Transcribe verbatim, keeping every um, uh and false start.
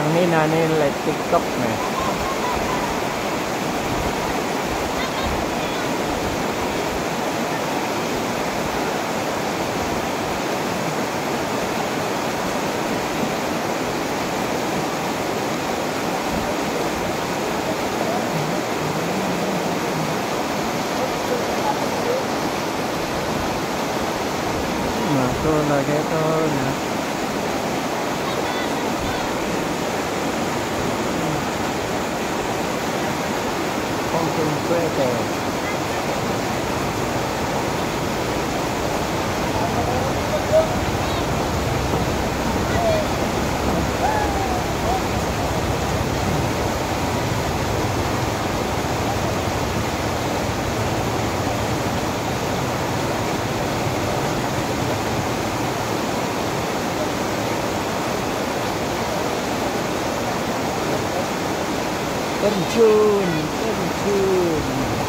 Yang ni nah ni like TikTok nè. Mà tôi là cái tôi nè. Con chim quê kèo. Tân Chun, Tân Chun.